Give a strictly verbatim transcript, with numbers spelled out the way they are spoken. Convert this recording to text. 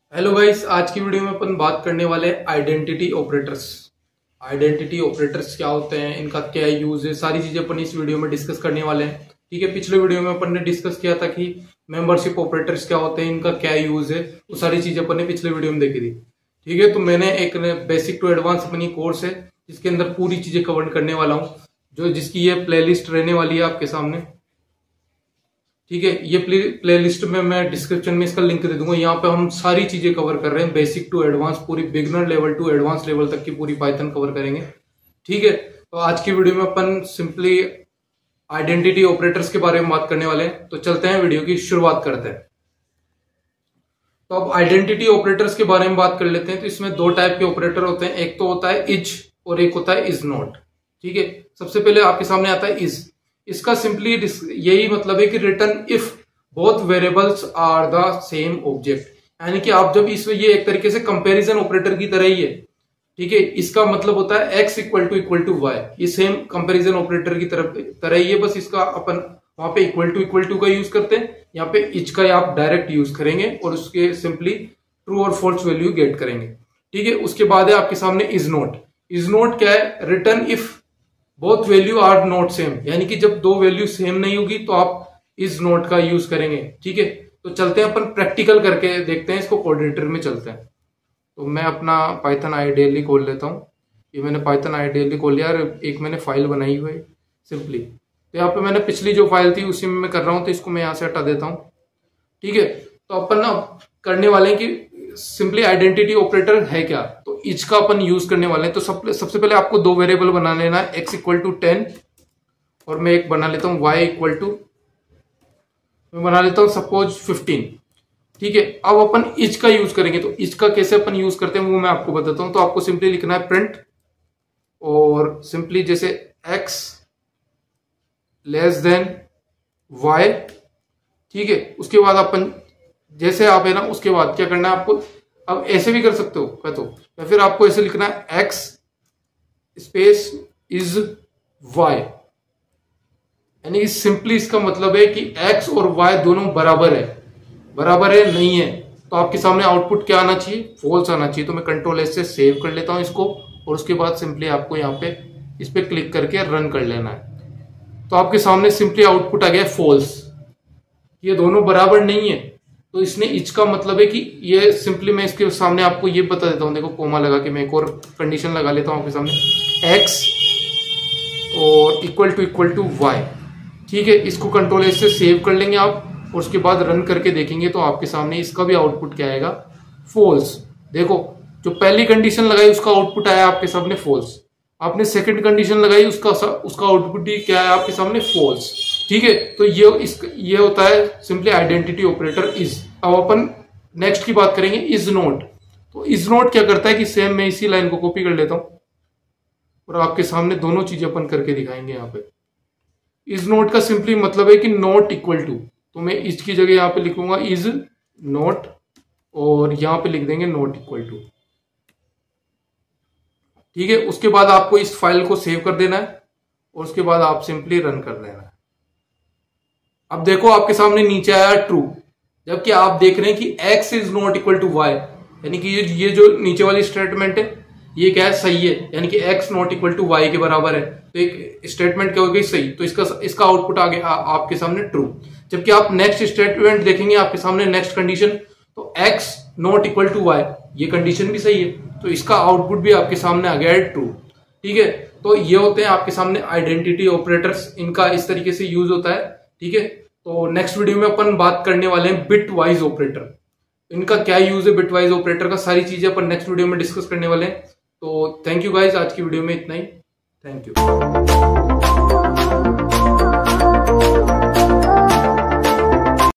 Hello guys, आज की video में अपन बात करने वाले हैं आइडेंटिटी ऑपरेटर्स। आइडेंटिटी ऑपरेटर्स क्या होते हैं, इनका क्या यूज है, सारी चीजें अपन इस वीडियो में डिस्कस करने वाले हैं। ठीक है, पिछले वीडियो में अपन ने डिस्कस किया था कि मेंबरशिप ऑपरेटर्स क्या होते हैं, इनका क्या यूज है, वो सारी चीजें अपन ने पिछले वीडियो में देखी थी। ठीक है, तो मैंने एक बेसिक टू एडवांस अपनी कोर्स है जिसके अंदर पूरी चीजें कवर करने वाला हूँ, जो जिसकी ये प्ले रहने वाली है आपके सामने। ठीक है, ये प्ले प्लेलिस्ट में मैं डिस्क्रिप्शन में इसका लिंक दे दूंगा। यहाँ पे हम सारी चीजें कवर कर रहे हैं, बेसिक टू एडवांस, पूरी beginner level to advance level तक की पूरी पाइथन कवर करेंगे। ठीक है, तो आज की वीडियो में अपन सिंपली आइडेंटिटी ऑपरेटर्स के बारे में बात करने वाले हैं। तो चलते हैं, वीडियो की शुरुआत करते हैं। तो अब आइडेंटिटी ऑपरेटर्स के बारे में बात कर लेते हैं। तो इसमें दो टाइप के ऑपरेटर होते हैं, एक तो होता है इज और एक होता है इज नॉट। ठीक है, सबसे पहले आपके सामने आता है इज। इसका सिंपली यही मतलब है कि return if both variables are the same object, यानी कि आप जब इस ये एक तरीके से कंपैरिजन ऑपरेटर की तरह ही है। ठीक है, इसका मतलब होता है x equal to equal to Y, ये सेम कंपैरिजन ऑपरेटर की तरफ तरह ही है, बस इसका अपन वहां पे इक्वल टू इक्वल टू का यूज करते हैं, यहाँ पे इच का आप डायरेक्ट यूज करेंगे और उसके सिंपली ट्रू और फॉल्स वैल्यू गेट करेंगे। ठीक है, उसके बाद है आपके सामने इज नॉट। इज नॉट क्या है, return if both value are not same, यानी कि जब दो वैल्यू सेम नहीं होगी तो आप इज नॉट का यूज करेंगे। ठीक है, तो चलते हैं अपन प्रैक्टिकल करके देखते हैं, इसको कोऑर्डिनेटर में चलते हैं। तो मैं अपना पाइथन आइडियली खोल लेता हूँ। ये मैंने पाइथन आइडियली खोल लिया और एक मैंने फाइल बनाई हुई है सिंपली। तो यहाँ पे मैंने पिछली जो फाइल थी उसी में मैं कर रहा हूँ, तो इसको मैं यहाँ से हटा देता हूँ। ठीक है, तो अपन ना करने वाले हैं कि सिंपली आइडेंटिटी ऑपरेटर है क्या, तो इच का अपन यूज करने वाले हैं। तो सब सबसे पहले आपको दो वेरिएबल बना लेना है, एक्स इक्वल टू टेन और मैं एक बना लेता हूं वाई इक्वल टू, मैं बना लेता हूं सपोज फिफ्टीन। ठीक है, अब अपन इच का यूज करेंगे। तो इच का कैसे अपन यूज करते हैं वो मैं आपको बताता हूं। तो आपको सिंपली लिखना है प्रिंट और सिंपली जैसे एक्स लेस देन वाई। ठीक है, उसके बाद अपन जैसे आप है ना, उसके बाद क्या करना है आपको, अब ऐसे भी कर सकते हो क्या, तो या फिर आपको ऐसे लिखना है एक्स स्पेस इज वाई, यानी सिंपली इसका मतलब है कि एक्स और वाई दोनों बराबर है। बराबर है नहीं है तो आपके सामने आउटपुट क्या आना चाहिए, फॉल्स आना चाहिए। तो मैं कंट्रोल एस से सेव कर लेता हूं इसको और उसके बाद सिंपली आपको यहाँ पे इस पे क्लिक करके रन कर लेना है। तो आपके सामने सिंपली आउटपुट आ गया फॉल्स, ये दोनों बराबर नहीं है। तो इसने इच का मतलब है कि ये सिंपली मैं इसके सामने आपको ये बता देता हूं, देखो कोमा लगा के मैं एक और कंडीशन लगा लेता हूं आपके सामने, x और equal to equal to Y. ठीक है, इसको कंट्रोल एस से सेव कर लेंगे आप और उसके बाद रन करके देखेंगे तो आपके सामने इसका भी आउटपुट क्या आएगा, फॉल्स। देखो, जो पहली कंडीशन लगाई उसका आउटपुट आया आपके सामने फॉल्स, आपने सेकंड कंडीशन लगाई उसका उसका आउटपुट भी क्या है आपके सामने, फॉल्स। ठीक है, तो ये इस ये होता है सिंपली आइडेंटिटी ऑपरेटर इज। अब अपन नेक्स्ट की बात करेंगे इज नॉट। तो इज नॉट क्या करता है कि सेम मैं इसी लाइन को कॉपी कर लेता हूं और आपके सामने दोनों चीजें अपन करके दिखाएंगे। यहाँ पे इज नॉट का सिंपली मतलब है कि नॉट इक्वल टू, तो मैं इज की जगह यहाँ पे लिखूंगा इज नॉट और यहाँ पे लिख देंगे नॉट इक्वल टू। ठीक है, उसके बाद आपको इस फाइल को सेव कर देना है और उसके बाद आप सिंपली रन कर देना है। अब देखो आपके सामने नीचे आया ट्रू, जबकि आप देख रहे हैं कि x is not equal to Y, यानी कि ये ये जो नीचे वाली स्टेटमेंट है ये क्या है, सही है, यानी कि x not equal to Y के बराबर है। तो एक स्टेटमेंट क्या हो गई, सही। तो इसका इसका आउटपुट आ गया आपके सामने ट्रू। जबकि आप नेक्स्ट स्टेटमेंट देखेंगे आपके सामने नेक्स्ट कंडीशन, तो x not equal to Y, ये कंडीशन भी सही है, तो इसका आउटपुट भी आपके सामने आ गया है ट्रू। ठीक है, तो ये होते हैं आपके सामने आइडेंटिटी ऑपरेटर्स, इनका इस तरीके से यूज होता है। ठीक है, तो नेक्स्ट वीडियो में अपन बात करने वाले हैं बिट वाइज ऑपरेटर, इनका क्या यूज है, बिट वाइज ऑपरेटर का, सारी चीजें अपन नेक्स्ट वीडियो में डिस्कस करने वाले हैं। तो थैंक यू गाइज, आज की वीडियो में इतना ही। Thank you.